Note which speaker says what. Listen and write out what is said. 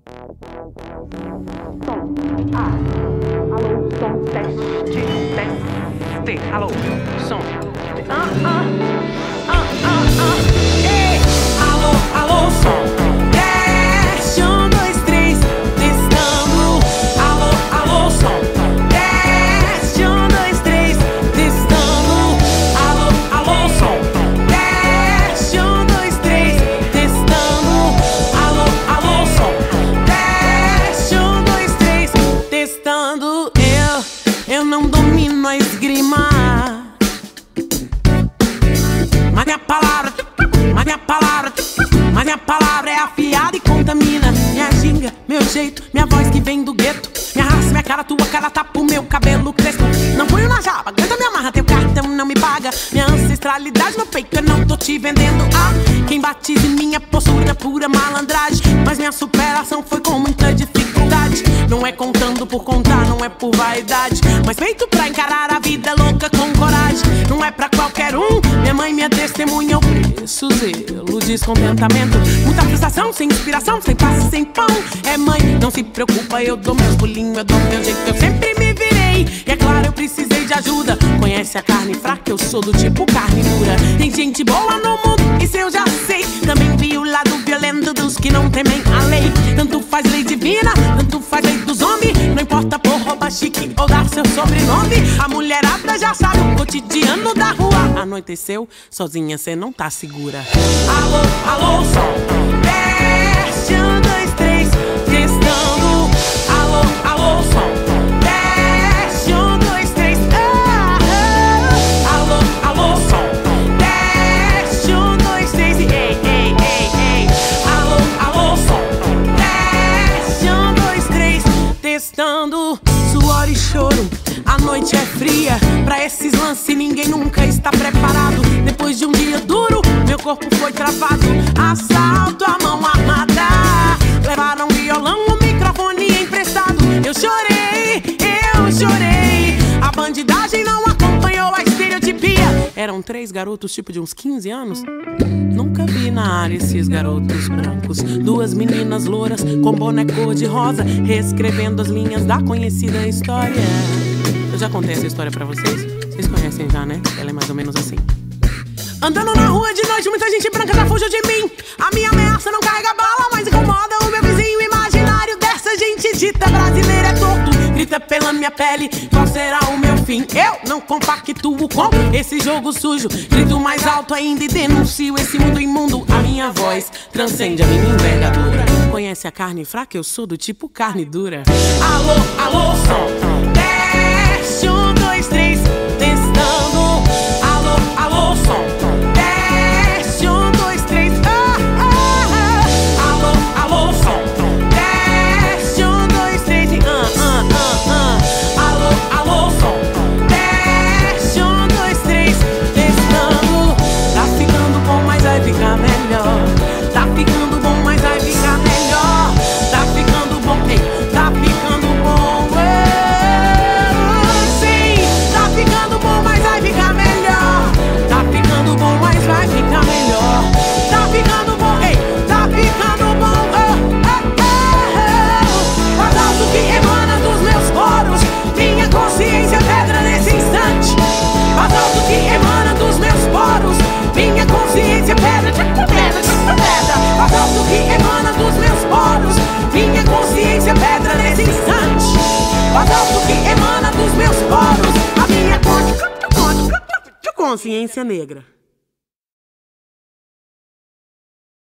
Speaker 1: Alô, som, teste, alô, som. Ei, alô, som. Teste, 1, 2, 3, testando. Alô, som. Teste, 1, 2, 3, testando. Alô, som. Teste, 1, 2, 3, testando. Alô, som. Teste, 1, 2, 3, testando. Eu não domino a esgrima, mas minha palavra é afiada e contamina. Minha ginga, meu jeito, minha voz que vem do gueto. Minha raça, minha cara, tua cara tapa o meu cabelo crespo. Não ponho na jaba, aguenta me amarra, teu cartão não me paga. Minha ancestralidade no peito, eu não tô te vendendo. Quem batiza em minha postura, pura malandragem. Mas minha superação foi com muita dificuldade. Não é contando por contar, não é por vaidade, mas feito pra encarar a vida louca com coragem. Não é pra qualquer um, minha mãe, minha testemunha. O preço, zelo, descontentamento, muita frustração, sem inspiração, sem passe, sem pão. É mãe, não se preocupa, eu dou meus pulinhos, eu dou meu jeito, eu sempre me virei. E é claro, eu precisei de ajuda. Conhece a carne fraca, eu sou do tipo carne dura. Tem gente boa no mundo, isso eu já sei. Também vi o lado violento dos que não temem a lei. Tanto faz lei divina, tanto faz lei dos homens. Não importa por roupa chique ou dar seu sobrenome. A mulherada já sabe o cotidiano da rua. Anoiteceu, sozinha cê não tá segura. Alô, som. Teste, 1, 2, 3, testando. Alô, som. Teste, 1, 2, 3. Alô, som. Teste, 1, 2, 3. Ei. Alô, som. Teste, 1, 2, 3, testando. Suor e choro, a noite é fria. Pra esses lances ninguém nunca está preparado. Depois de um dia duro, meu corpo foi travado. Assalto, a mão armada. Levaram violão, o microfone emprestado. Eu chorei. A bandidagem não acompanhou a estereotipia. Eram 3 garotos tipo de uns 15 anos. Nunca vi na área esses garotos brancos. 2 meninas louras com boné cor de rosa, reescrevendo as linhas da conhecida história. Eu já contei essa história pra vocês? Vocês conhecem já, né? Ela é mais ou menos assim. Andando na rua de noite, muita gente branca já fugiu de mim. A minha ameaça não carrega bala, mas incomoda o meu vizinho imaginário. Dessa gente dita brasileira é torto, grita pela minha pele, qual será o meu fim? Eu não compactuo com esse jogo sujo. Grito mais alto ainda e denuncio esse mundo imundo. A minha voz transcende a minha envergadura. Conhece a carne fraca? Eu sou do tipo carne dura. Alô, som. Teste, 1, 2, 3, testando. Alô, som. Teste, 1, 2, 3. Alô, som. Teste, 1, 2, 3. Alô, som. Teste, 1, 2, 3, testando. Tá ficando bom, mas vai ficar melhor. Tá ficando bom, mas vai ficar melhor. Tá ficando bom, tá ficando bom. Sim, tá ficando bom, mas vai ficar melhor. Tá ficando bom, mas vai ficar melhor. Tá ficando bom, tá ficando bom. Faz algo que emana dos meus poros. Minha consciência pedra nesse instante. Faz algo que emana dos meus poros. Minha consciência pedra. Faz algo que emana dos meus poros. Minha consciência pedra nesse instante. Faz algo que emana dos meus poros. A minha consciência negra.